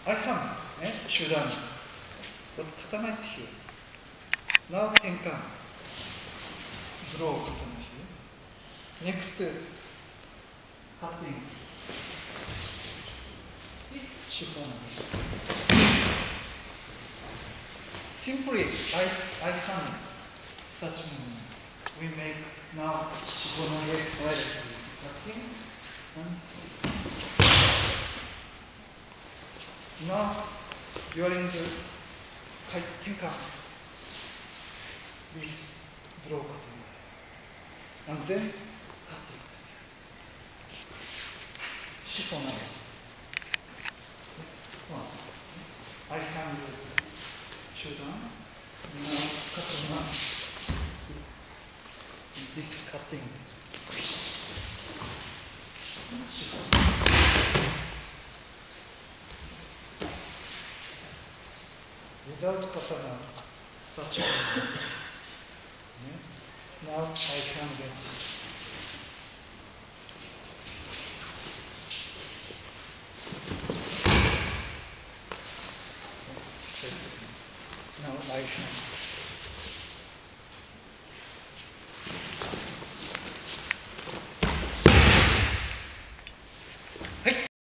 I can, 주단. But katana is here. Now tenkan. Draw katana here. Next, cutting. Shipona. Simply, I can such movement. We make now shipona right cutting and now during the tenkan we draw cutting and then cutting. Shipona. Once. I can do 주단. Now katana. This cutting. Without katana, such a now I can get it.